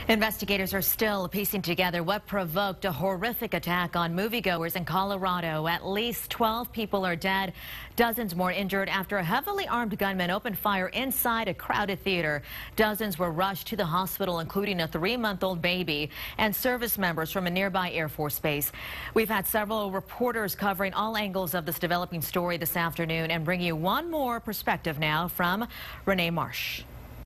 Investigators are still piecing together what provoked a horrific attack on moviegoers in Colorado. At least 12 people are dead, dozens more injured after a heavily armed gunman opened fire inside a crowded theater. Dozens were rushed to the hospital, including a 3-month-old baby and service members from a nearby Air Force base. We've had several reporters covering all angles of this developing story this afternoon and bring you one more perspective now from Renee Marsh.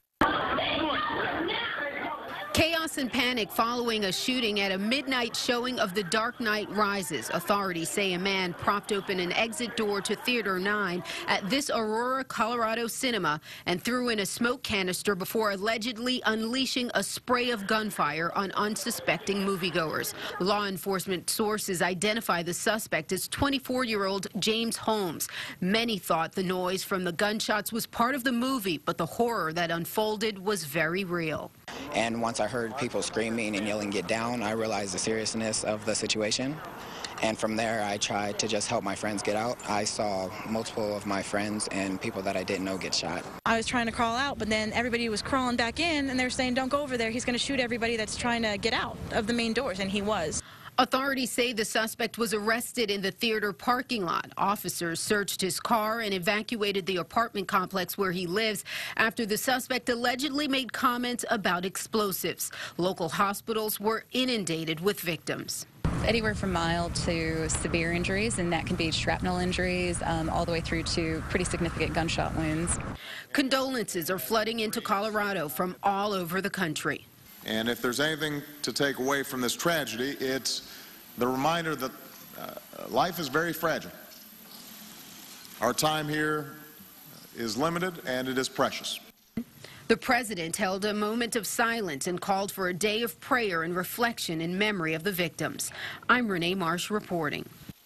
Chaos and panic following a shooting at a midnight showing of The Dark Knight Rises. Authorities say a man propped open an exit door to Theater 9 at this Aurora, Colorado cinema and threw in a smoke canister before allegedly unleashing a spray of gunfire on unsuspecting moviegoers. Law enforcement sources identify the suspect as 24-year-old James Holmes. Many thought the noise from the gunshots was part of the movie, but the horror that unfolded was very real. And once I heard people screaming and yelling, "Get down," I realized the seriousness of the situation. And from there, I tried to just help my friends get out. I saw multiple of my friends and people that I didn't know get shot. I was trying to crawl out, but then everybody was crawling back in, and they were saying, "Don't go over there. He's going to shoot everybody that's trying to get out of the main doors," and he was. Authorities say the suspect was arrested in the theater parking lot. Officers searched his car and evacuated the apartment complex where he lives after the suspect allegedly made comments about explosives. Local hospitals were inundated with victims. Anywhere from mild to severe injuries, and that can be shrapnel injuries all the way through to pretty significant gunshot wounds. Condolences are flooding into Colorado from all over the country. And if there's anything to take away from this tragedy, it's the reminder that life is very fragile. Our time here is limited and it is precious. The president held a moment of silence and called for a day of prayer and reflection in memory of the victims. I'm Renee Marsh reporting.